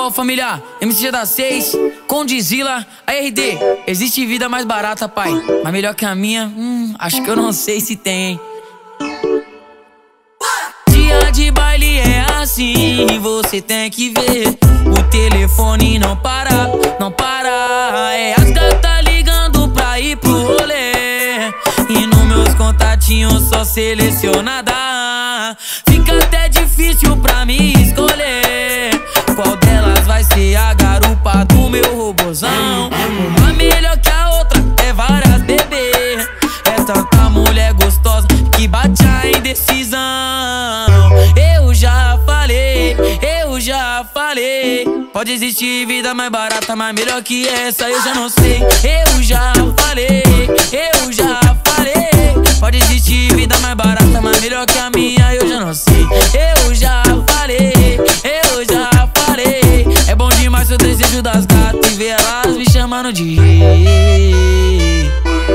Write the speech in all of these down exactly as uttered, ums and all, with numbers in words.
Salve família, M C G da seis, Condizila, a R D. Existe vida mais barata, pai, mas melhor que a minha, hum, acho que eu não sei se tem, hein? Dia de baile é assim, você tem que ver. O telefone não para, não para. É as gatas ligando pra ir pro rolê, e nos meus contatinhos só selecionada. Fica até difícil pra me escolher qual delas vai ser a garupa do meu robozão. Uma melhor que a outra, é várias bebê. É tanta mulher gostosa que bate a indecisão. Eu já falei, eu já falei, pode existir vida mais barata, mas melhor que essa eu já não sei. Eu já falei, eu já falei, pode existir vida mais barata, mas melhor que a minha eu já não sei. Eu já falei, eu já falei, é bom demais o desejo das gatas e ver elas me chamando de rei.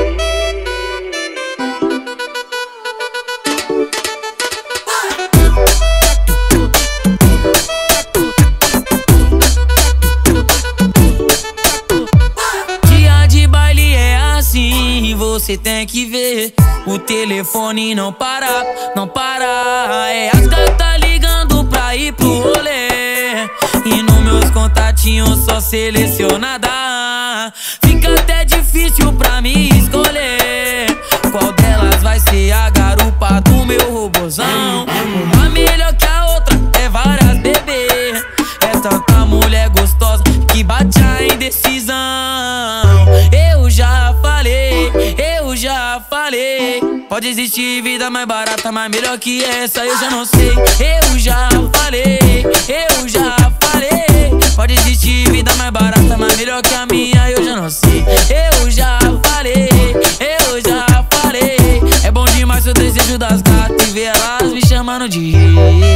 Dia de baile é assim, você tem que ver. O telefone não para, não para. É as gatas ligando pra ir pro rolê, e nos meus contatinhos só selecionada. Fica até difícil pra me escolher qual delas vai ser a garupa do meu robozão. Uma melhor que a outra, é várias bebê. É tanta mulher gostosa que bate a indecisão. Eu já falei, eu já falei, pode existir vida mais barata, mas melhor que essa eu já não sei. Eu já falei, eu já falei, pode existir vida mais barata, mas melhor que a minha eu já não sei. Eu já falei, eu já falei, é bom demais o desejo das gatas e ver elas me chamando de rei.